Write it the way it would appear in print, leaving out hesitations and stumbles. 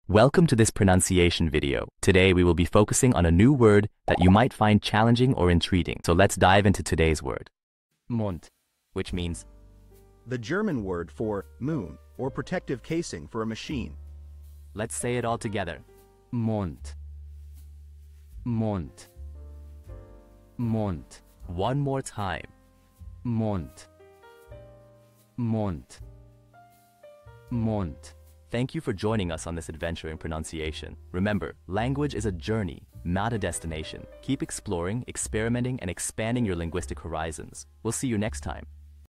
Welcome to this pronunciation video. Today we will be focusing on a new word that you might find challenging or intriguing. So let's dive into today's word. Mond, which means the German word for moon or protective casing for a machine. Let's say it all together. Mond. Mond. Mond. One more time. Mond. Mond. Mond. Thank you for joining us on this adventure in pronunciation. Remember, language is a journey, not a destination. Keep exploring, experimenting, and expanding your linguistic horizons. We'll see you next time.